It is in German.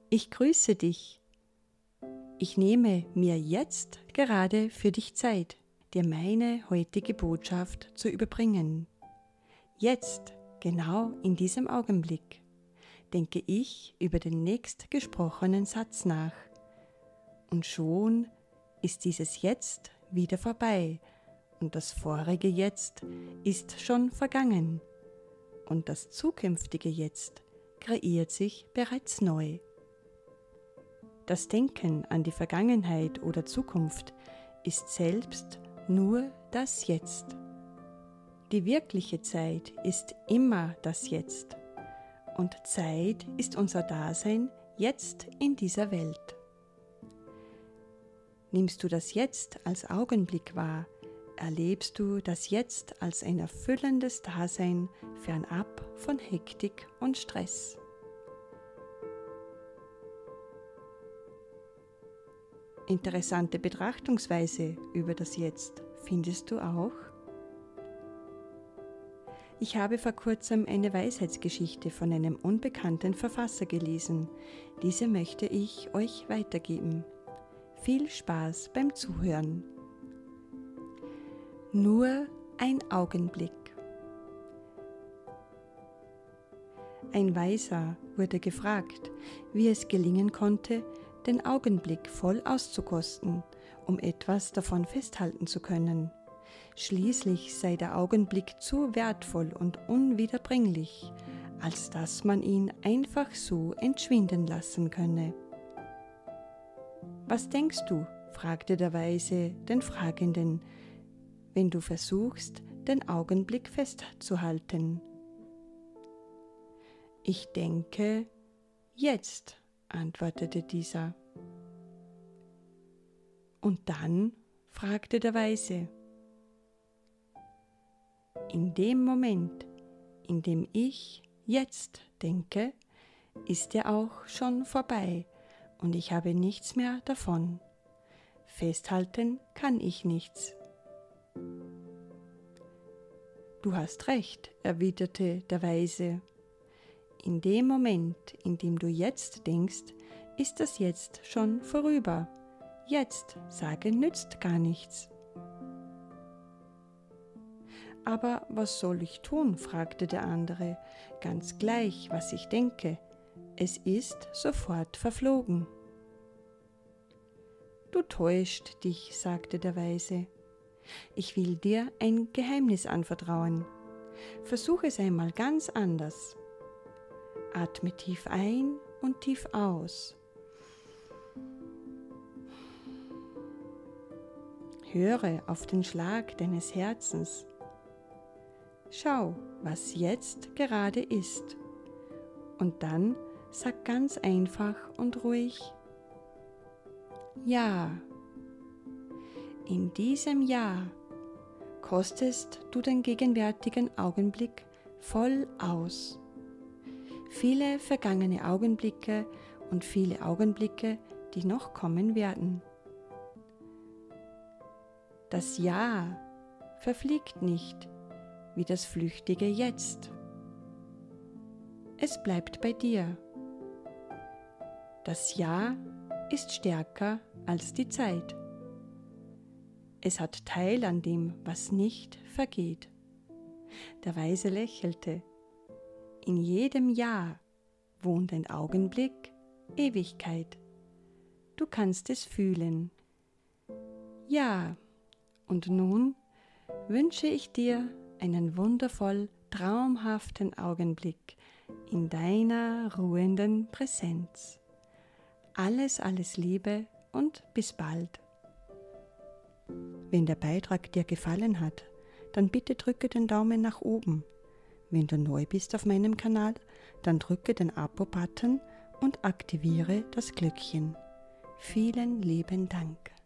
Ich grüße dich. Ich nehme mir jetzt gerade für dich Zeit, dir meine heutige Botschaft zu überbringen. Jetzt, genau in diesem Augenblick, denke ich über den nächst gesprochenen Satz nach. Und schon ist dieses Jetzt wieder vorbei und das vorige Jetzt ist schon vergangen und das zukünftige Jetzt kreiert sich bereits neu. Das Denken an die Vergangenheit oder Zukunft ist selbst nur das Jetzt. Die wirkliche Zeit ist immer das Jetzt und Zeit ist unser Dasein jetzt in dieser Welt. Nimmst du das Jetzt als Augenblick wahr, erlebst du das Jetzt als ein erfüllendes Dasein fernab von Hektik und Stress. Interessante Betrachtungsweise über das Jetzt findest du auch? Ich habe vor kurzem eine Weisheitsgeschichte von einem unbekannten Verfasser gelesen. Diese möchte ich euch weitergeben. Viel Spaß beim Zuhören. Nur ein Augenblick. Ein Weiser wurde gefragt, wie es gelingen konnte, den Augenblick voll auszukosten, um etwas davon festhalten zu können. Schließlich sei der Augenblick zu wertvoll und unwiederbringlich, als dass man ihn einfach so entschwinden lassen könne. Was denkst du, fragte der Weise den Fragenden, wenn du versuchst, den Augenblick festzuhalten? Ich denke, jetzt, antwortete dieser. Und dann? Fragte der Weise. In dem Moment, in dem ich jetzt denke, ist er auch schon vorbei und ich habe nichts mehr davon. Festhalten kann ich nichts. Du hast recht, erwiderte der Weise. In dem Moment, in dem du jetzt denkst, ist das Jetzt schon vorüber. Jetzt sagen nützt gar nichts. Aber was soll ich tun? Fragte der andere. Ganz gleich, was ich denke. Es ist sofort verflogen. Du täuscht dich, sagte der Weise. Ich will dir ein Geheimnis anvertrauen. Versuch es einmal ganz anders. Atme tief ein und tief aus. Höre auf den Schlag deines Herzens. Schau, was jetzt gerade ist. Und dann sag ganz einfach und ruhig: Ja. In diesem Ja kostest du den gegenwärtigen Augenblick voll aus. Viele vergangene Augenblicke und viele Augenblicke, die noch kommen werden. Das Ja verfliegt nicht wie das flüchtige Jetzt. Es bleibt bei dir. Das Ja ist stärker als die Zeit. Es hat Teil an dem, was nicht vergeht. Der Weise lächelte. In jedem Ja wohnt ein Augenblick, Ewigkeit. Du kannst es fühlen. Ja, und nun wünsche ich dir einen wundervoll traumhaften Augenblick in deiner ruhenden Präsenz. Alles Liebe und bis bald. Wenn der Beitrag dir gefallen hat, dann bitte drücke den Daumen nach oben. Wenn du neu bist auf meinem Kanal, dann drücke den Abo-Button und aktiviere das Glöckchen. Vielen lieben Dank.